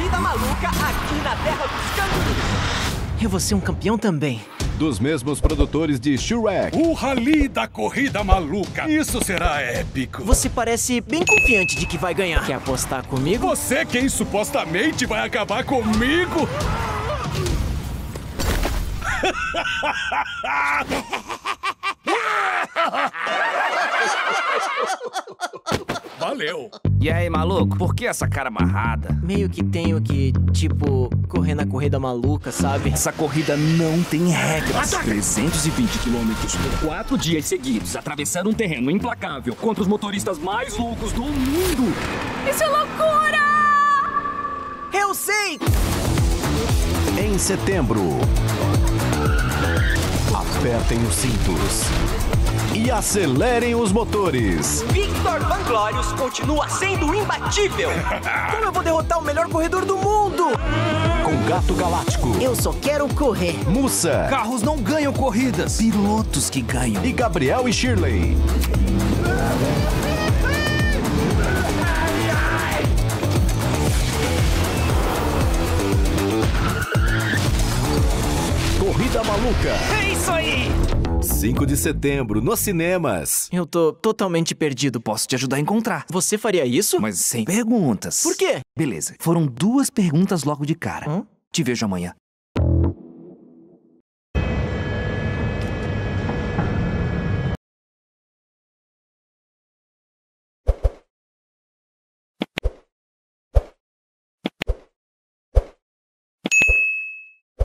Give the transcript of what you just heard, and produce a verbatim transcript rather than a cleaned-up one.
corrida maluca aqui na terra dos cangurus. Eu vou ser um campeão também. Dos mesmos produtores de Shrek. O Rally da Corrida Maluca. Isso será épico. Você parece bem confiante de que vai ganhar. Quer apostar comigo? Você quem supostamente vai acabar comigo? Valeu. E aí, maluco? Por que essa cara amarrada? Meio que tenho que, tipo, correr na corrida maluca, sabe? Essa corrida não tem regras. trezentos e vinte quilômetros por quatro dias seguidos, atravessando um terreno implacável contra os motoristas mais loucos do mundo. Isso é loucura! Eu sei! Em setembro. Apertem os cintos. E acelerem os motores. Victor Vanglorious continua sendo imbatível. Como eu vou derrotar o melhor corredor do mundo? Com Gato Galáctico. Eu só quero correr. Mussa. Carros não ganham corridas. Pilotos que ganham. E Gabriel e Shirley. Corrida Maluca. É isso aí! cinco de setembro, nos cinemas. Eu tô totalmente perdido. Posso te ajudar a encontrar. Você faria isso? Mas sem perguntas. Por quê? Beleza. Foram duas perguntas logo de cara. Hã? Te vejo amanhã.